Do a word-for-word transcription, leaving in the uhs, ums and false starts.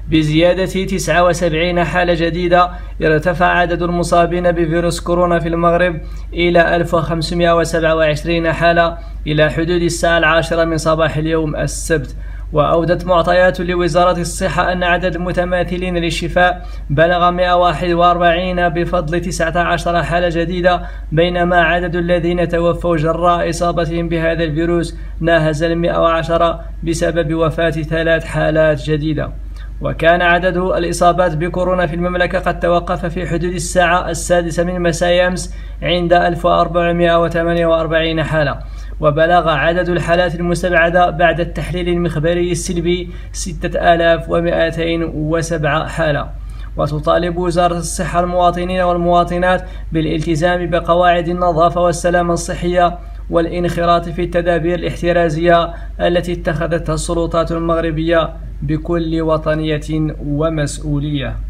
بزيادة تسعة وسبعين حالة جديدة، ارتفع عدد المصابين بفيروس كورونا في المغرب إلى ألف وخمسمائة وسبعة وعشرين حالة إلى حدود الساعة العاشرة من صباح اليوم السبت. وأودت معطيات لوزارة الصحة أن عدد المتماثلين للشفاء بلغ مائة وواحد وأربعين بفضل تسعة عشر حالة جديدة، بينما عدد الذين توفوا جراء إصابتهم بهذا الفيروس ناهز المائة وعشرة بسبب وفاة ثلاث حالات جديدة. وكان عدد الإصابات بكورونا في المملكة قد توقف في حدود الساعة السادسة من مساء أمس عند ألف وأربعمائة وثمانية وأربعين حالة، وبلغ عدد الحالات المستبعدة بعد التحليل المخبري السلبي ستة آلاف ومائتين وسبعة حالة. وتطالب وزارة الصحة المواطنين والمواطنات بالالتزام بقواعد النظافة والسلامة الصحية والانخراط في التدابير الاحترازية التي اتخذتها السلطات المغربية بكل وطنية ومسؤولية.